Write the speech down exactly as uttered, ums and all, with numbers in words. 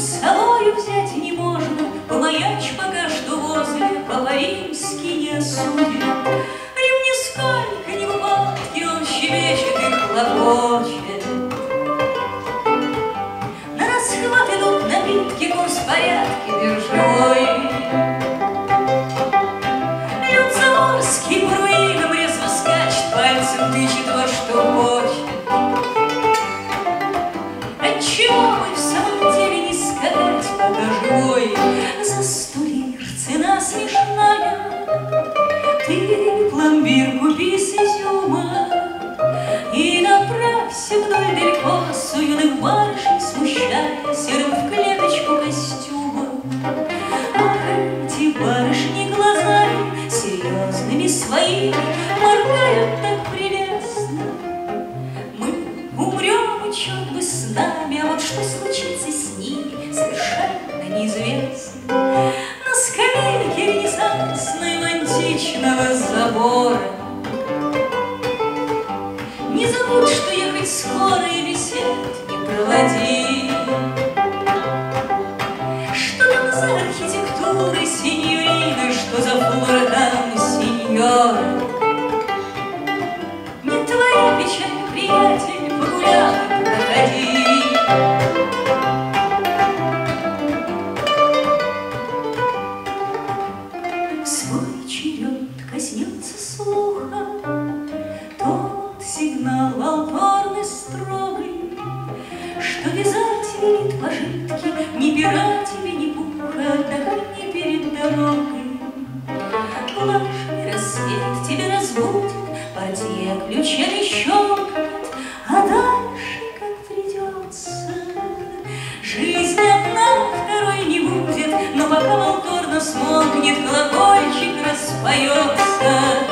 с собою взять не можно, помаячь пока что возле, по-римски не осудит. Рим нисколько не в упадке, он щебечет и хлопочет. На расхват идут напитки, курс порядки биржевой. Люд заморский по руинам резво скачет, пальцем тычет во что хочет. Отчего мы в самом деле не сказать, пока живой? За сто лир цена смешная. Ты пломбир купи с изюма и направься вдоль далеко с юных барышень, смущая серым в клеточку костюма. Ах, эти барышни глазами серьезными своими моргают так прелестно. Мы умрем, и черт бы с нами, а вот что случится с ними, совершенно неизвестно. На скамейке ренессансной античного забора не забудь, что ехать скоро и бесед не проводи. Что там за архитектуры, синьорины, что за флора там, синьора? Не твоя печаль, приятель, погулял, проходи. Свой черед коснется слуха тот сигнал волторный строгий, что вязать велит пожитки, ни пера тебе, ни пуха, отдохни перед дорогой. Влажный рассвет тебе разбудит, портье ключами щелкнет, а дальше как придется. Жизнь одна второй не будет, но пока волторно смолкнет, колокольчик распоется.